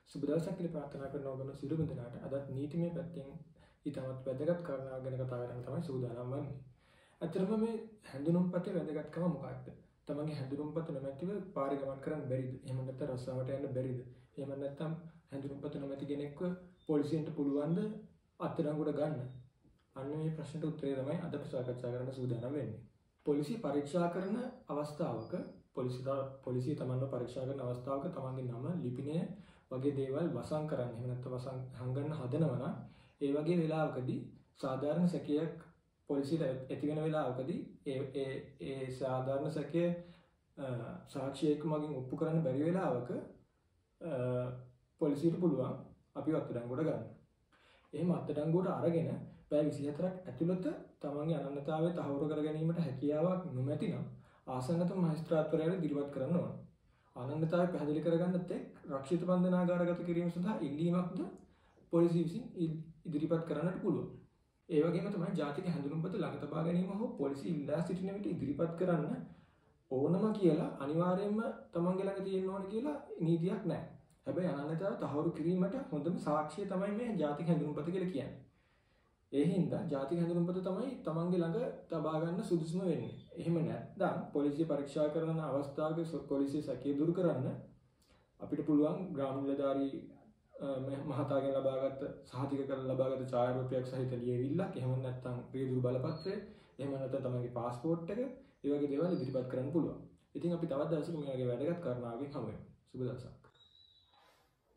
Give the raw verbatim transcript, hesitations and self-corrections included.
සුබ දවසක් කියලා ප්‍රාර්ථනා කරන ඔබන සියලුම දෙනාට අදත් නීතිමය පැත්තෙන් ඊටමත් වැදගත් කාරණාවක් ගැන කතා කරන්න තමයි සූදානම් වන්නේ. අතරම මේ හැඳුනුම්පතේ වැදගත්කම මොකක්ද? තමන්ගේ හැඳුනුම්පත නොමැතිව පාරේ ගමන් කරන්න බැරිද? එහෙම නැත්නම් රස්සාවට යන්න බැරිද? එහෙම නැත්නම් හැඳුනුම්පත නොමැති කෙනෙක්ව පොලිසියට පුළුවන්ද අත්අඩංගුවට ගන්න? අන්න මේ ප්‍රශ්නට උත්තරය තමයි අද සාකච්ඡා කරන්න සූදානම් වෙන්නේ. පොලිසිය පරීක්ෂා කරන අවස්ථාවක පොලිසිය පොලිසිය තමන්ව පරීක්ෂා කරන අවස්ථාවක තමන්ගේ නම ලිපිනය වගේ දේවල් වසන් කරන්න එහෙම නැත්නම් වසන් හංගන්න හදනවා නම් ඒ වගේ වෙලාවකදී සාධාරණ සැකයක් පොලිසියට ඇති වෙන වෙලාවකදී ඒ ඒ ඒ සාධාරණ සැකය සාක්ෂියක මගින් ඔප්පු කරන්න බැරි වෙලාවක පොලිසියට පුළුවන් අපිව අත්අඩංගුවට ගන්න. එහෙම අත්අඩංගුවට අරගෙන පැය විසිහතරක් ඇතුළත තමන්ගේ අනන්‍යතාවය තහවුරු කර ගැනීමට හැකියාවක් නොමැතිනම් ආසන්නතම මහේස්ත්‍රාත්වරයාට ඉදිරිපත් කරන්න ඕන. අනන්‍යතාවය පැහැදිලි කරගන්න තෙක් රක්ෂිත බන්ධනාගාරගත කිරීම සඳහා ඉල්ලීමක්ද පොලිසිය විසින් ඉදිරිපත් කරන්නට පුළුවන්. ඒ වගේම තමයි ජාතික හැඳුනුම්පත ළඟ තබා ගැනීම හෝ පොලිසිය ඉල්ලා සිටින විට ඉදිරිපත් කරන්න ඕනම කියලා අනිවාර්යයෙන්ම තමන්ගේ ළඟ තියෙන්න ඕන කියලා නීතියක් නැහැ. හැබැයි අනන්‍යතාවය තහවුරු කිරීමට හොඳම සාක්ෂිය තමයි මේ ජාතික හැඳුනුම්පත කියලා කියන්නේ. ඒ හින්දා ජාතික හැඳුනුම්පත තමයි තමන්ගේ ළඟ තබා ගන්න සුදුසුම වෙන්නේ. එහෙම නැත්නම් පොලිසිය පරීක්ෂා කරන අවස්ථාවක පොලිසිය සැකය දුරු කරන්න අපිට පුළුවන් ග්‍රාම නිලධාරී මහතාගෙන් ලබාගත් සහතික කරලා ලබාගත් ඡායාරූපයක් සහිත ලියවිල්ලක්, එහෙම නැත්නම් රියදුරු බලපත්‍රය, එහෙම නැත්නම් තමන්ගේ પાස්පෝර්ට් එක, ඒ වගේ දේවල් ඉදිරිපත් කරන්න පුළුවන්. ඉතින් අපි තවත් දවසක මේ වගේ වැදගත් කාරණාවකින් හමු වෙමු. සුබ දවසක්.